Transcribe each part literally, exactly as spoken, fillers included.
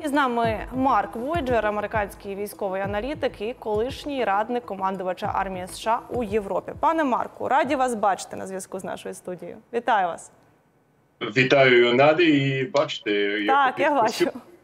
З нами Марк Войджер, американський військовий аналітик і колишній радник командувача армії США у Європі. Пане Марку, раді вас бачити на зв'язку з нашою студією. Вітаю вас. Вітаю, Наді, і бачите. Так, я, я бачу.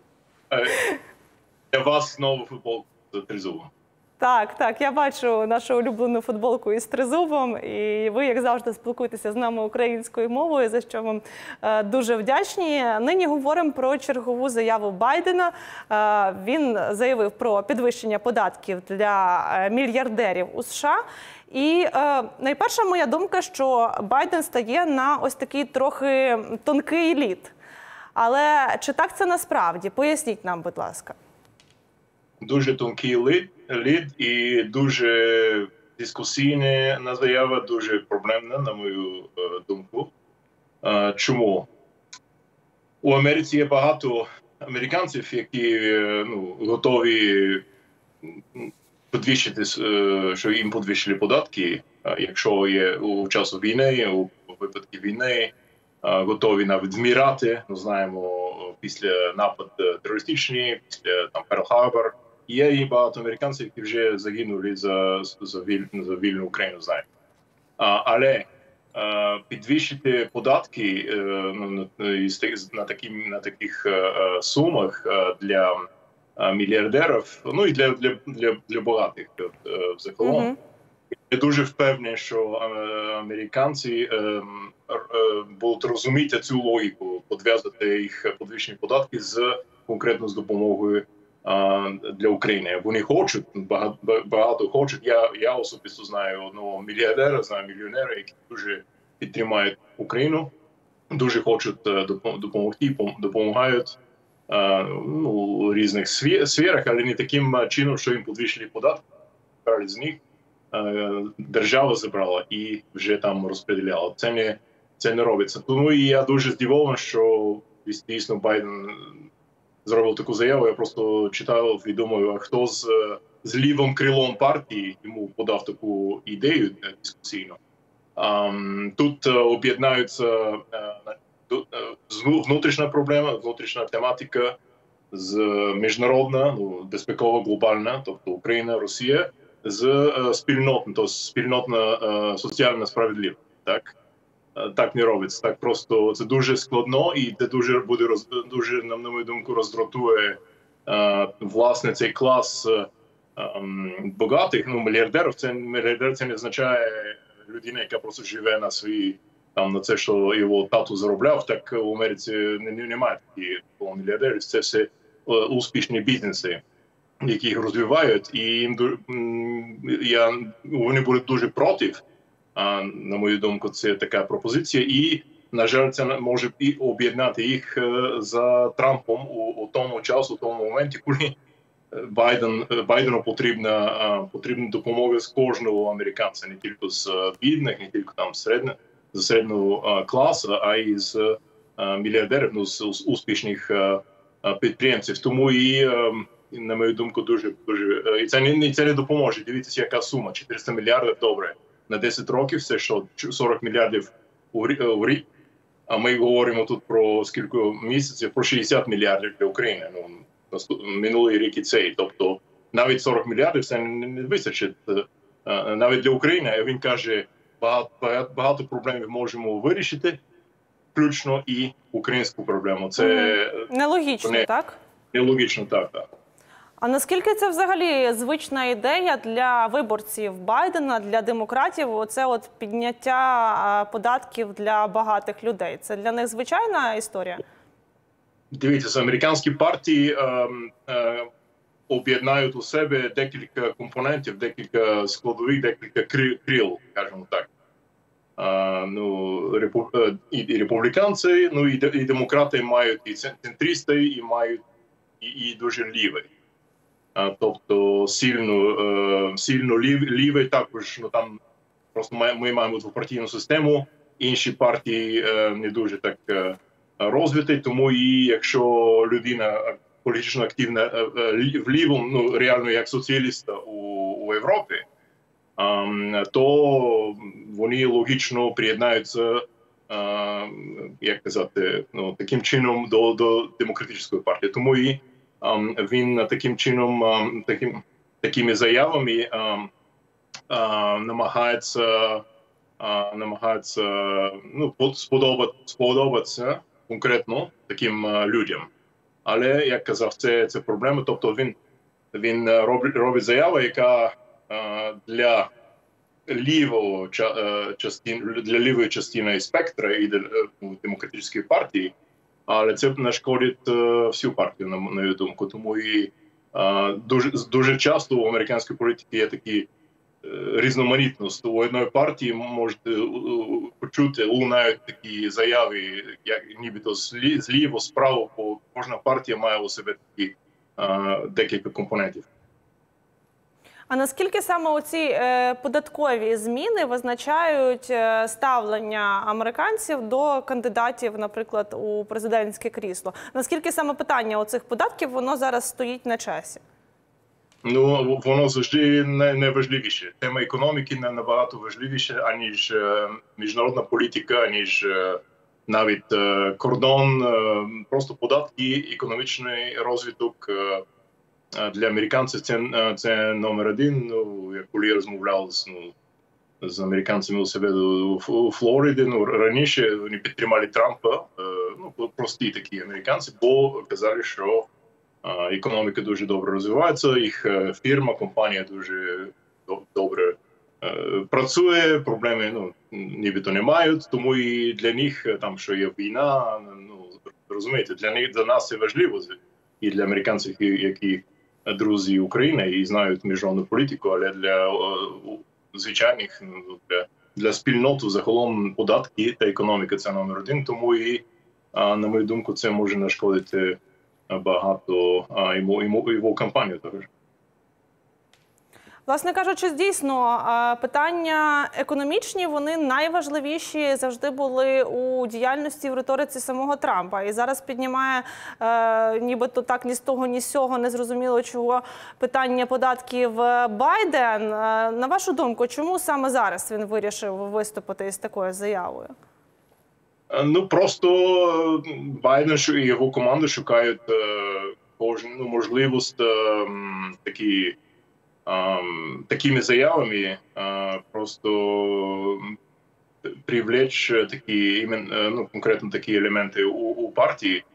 Для вас знову футболку з тризубом. Так, так, я бачу нашу улюблену футболку із тризубом, і ви, як завжди, спілкуєтеся з нами українською мовою, за що вам е, дуже вдячні. Нині говоримо про чергову заяву Байдена. Е, він заявив про підвищення податків для мільярдерів у США. І е, найперша моя думка, що Байден стає на ось такий трохи тонкий лід. Але чи так це насправді? Поясніть нам, будь ласка. Дуже тонкий лід, лід і дуже дискусійна заява, дуже проблемна, на мою е, думку. Е, чому? У Америці є багато американців, які е, ну, готові підвищити, е, що їм підвищили податки, е, якщо є у часу війни, у випадку війни, е, готові навіть змірати. Ми знаємо, після нападу терористичний, після там Перл-Харбор. Є і багато американців, які вже загинули за, за, віль, за вільну Україну, знаємо. А, але а, підвищити податки а, на, на, такі, на таких а, сумах а, для а, мільярдерів, ну і для, для, для, для багатих взагалом. Mm-hmm. Я дуже впевнений, що а, американці а, а, будуть розуміти цю логіку, підв'язати їх підвищені податки з конкретно з допомогою для України. Вони хочуть, багато, багато хочуть. Я, я особисто знаю одного мільярдера, знаю мільйонера, які дуже підтримують Україну, дуже хочуть допомогти, допомагають ну, у різних сферах, але не таким чином, що їм підвищили податки, з них держава забрала і вже там розподіляла. Це не, це не робиться. Тому і я дуже здивований, що дійсно Байден зробив таку заяву. Я просто читав і думаю, а хто з, з лівим крилом партії йому подав таку ідею дискусійну. Um, тут uh, об'єднаються uh, внутрішня проблема, внутрішня тематика з міжнародна, ну, безпекова, глобальна, тобто Україна, Росія, з uh, спільнотна, тобто спільнотна uh, соціальна справедливість, так? Так не робиться. Так просто це дуже складно і це дуже буде роз, дуже, на мою думку, роздратує е, власне цей клас е, багатих, ну, мільярдерів. Це мільярдер, це не означає людина, яка просто живе на свої там на це, що його тату заробляв. Так у Америці не, немає таких мільярдерів. Це все е, успішні бізнеси, які їх розвивають, і їм я вони будуть дуже проти. А, на мою думку, це така пропозиція. І, на жаль, це може і об'єднати їх за Трампом у, у тому часу, у тому моменті, коли Байден, Байдену потрібна, потрібна допомога з кожного американця, не тільки з бідних, не тільки там середньо, з середнього класу, а й з мільярдерів, ну, з, з успішних підприємців. Тому і, на мою думку, дуже, дуже і це не, це не допоможе. Дивіться, яка сума, чотириста мільярдів, добре. На десять років це що сорок мільярдів у рік, а ми говоримо тут про скільки місяців, про шістдесят мільярдів для України. Ну, минулий рік і цей. Тобто навіть сорок мільярдів це не вистачить навіть для України. А він каже, багато, багато проблем ми можемо вирішити, включно і українську проблему. Це mm-hmm. нелогічно, не, так? Нелогічно, так, так. А наскільки це взагалі звична ідея для виборців Байдена, для демократів? Оце от підняття податків для багатих людей. Це для них звичайна історія? Дивіться, американські партії е, е, об'єднають у себе декілька компонентів, декілька складових, декілька крил, скажімо так. Е, ну, репу, е, і республіканці, ну і, і демократи мають і центристи, і мають і, і дуже ліві. Тобто сильно, сильно лів, лівий також, ну там просто ми, ми маємо двопартійну систему, інші партії не дуже так розвиті, тому і якщо людина політично активна в лівому, ну реально як соціаліста у, у Європі, то вони логічно приєднаються, як казати, ну таким чином до, до демократичної партії. Тому і він таким чином, таким, такими заявами намагається, намагається ну, сподобати, сподобатися конкретно таким людям. Але, як казав, це, це проблема. Тобто він, він робить, робить заяву, яка для лівого частини, для лівої частини спектра і для демократичної партії, але це нашкодить всю партію, на мою думку. Тому і дуже, дуже часто у американській політиці є такі різноманітність. У одної партії можете почути, лунають такі заяви, як нібито зліво, справа, бо кожна партія має у себе такі декілька компонентів. А наскільки саме оці е, податкові зміни визначають е, ставлення американців до кандидатів, наприклад, у президентське крісло? Наскільки саме питання оцих податків, воно зараз стоїть на часі? Ну, воно завжди найважливіше. Тема економіки не набагато важливіша, аніж е, міжнародна політика, аніж е, навіть е, кордон. Е, просто податки, економічний розвиток. Е, Для американців це, це номер один. Ну, я коли розмовляв з, ну, з американцями у себе у Флориді, ну, раніше вони підтримали Трампа, ну, прості такі американці, бо казали, що економіка дуже добре розвивається, їх фірма, компанія дуже добре працює, проблеми ну, нібито не мають, тому і для них, там, що є війна, ну, розумієте, для них, для нас це важливо, і для американців, які друзі України і знають міжнародну політику, але для о, звичайних, для, для спільноти загалом податки та економіка – це номер один, тому і, а, на мою думку, це може нашкодити багато а, йому, йому, його кампанію також. Власне кажучи, дійсно, питання економічні, вони найважливіші завжди були у діяльності в риториці самого Трампа. І зараз піднімає е, нібито так ні з того, ні з сього, незрозуміло чого, питання податків Байден. На вашу думку, чому саме зараз він вирішив виступити із такою заявою? Ну, просто Байден і його команда шукають е, кожну ну, можливість е, такі Um, такими заявами uh, просто привлечь такі іменно, ну, конкретно такі елементи у, у партії.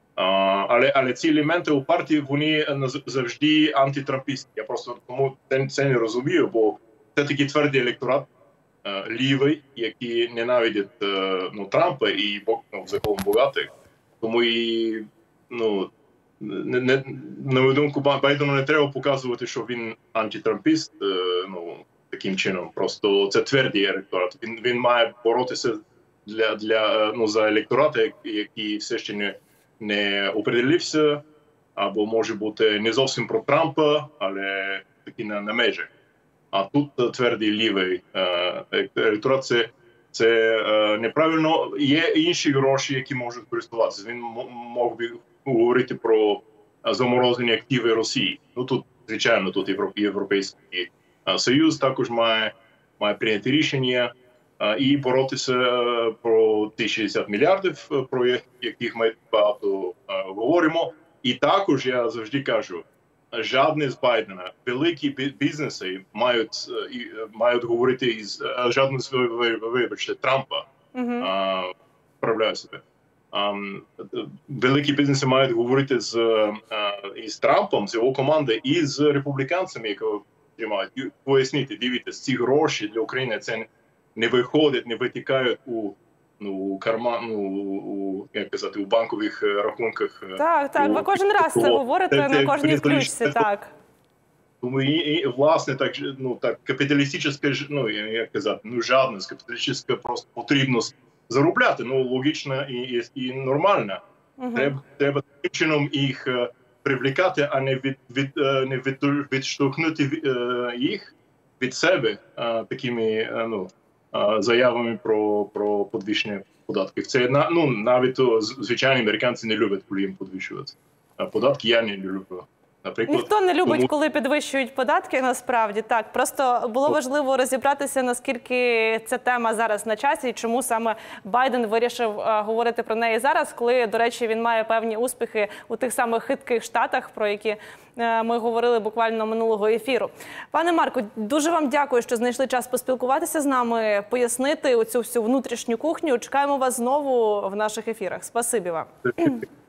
Uh, але, але ці елементи у партії, вони завжди антитрампістські. Я просто тому це не розумію, бо це такий твердий електорат uh, лівий, які ненавидять uh, ну, Трампа і ну, загалом багатих. Тому і, ну, Не, не, на мою думку, Байдену не треба показувати, що він антитрампіст, е, ну, таким чином. Просто це твердий електорат. Він, він має боротися для, для, ну, за електорат, який все ще не, не определився, або може бути не зовсім про Трампа, але таки на, на межі. А тут твердий лівий е, електорат. Це, це е, неправильно. Є інші гроші, які можуть користуватися. Він мог би говорити про заморожені активи Росії. Ну тут, звичайно, тут Європейський Союз також має, має прийняти рішення і боротися про ті шістдесят мільярдів, про яких ми багато говоримо. І також я завжди кажу, жодний з Байдена, великі бізнеси мають, мають говорити із жодний з, вибачте, Трампа, uh-huh. вправляю себе. Um, великі бізнеси мають говорити з, uh, із Трампом, з його командою, і з республіканцями, які приймають, і пояснити, дивіться, ці гроші для України це не виходять, не витікають у, ну, у карман, ну, у, як казати, у банкових рахунках. Так, так, у, ви кожен раз це говорите це, на кожній включці, так. Тому і, і, власне, так, ну, так, капіталістичне, ну, як казати, ну, жадність, капіталістичне просто потрібно заробляти, ну, логічно і, і, і нормально. Uh-huh. Треба, треба таким чином їх uh, привлікати, а не, від, від, uh, не від, відштовхнути uh, їх від себе uh, такими uh, ну, uh, заявами про, про підвищення податків. Це, на, ну, навіть uh, звичайні американці не люблять, коли їм підвищують uh, податки. Я не люблю Наприклад, ніхто не любить, тому... коли підвищують податки, насправді. Так, просто було важливо розібратися, наскільки ця тема зараз на часі, і чому саме Байден вирішив а, говорити про неї зараз, коли, до речі, він має певні успіхи у тих самих хитких штатах, про які а, ми говорили буквально минулого ефіру. Пане Марко, дуже вам дякую, що знайшли час поспілкуватися з нами, пояснити оцю всю внутрішню кухню. Чекаємо вас знову в наших ефірах. Спасибі вам.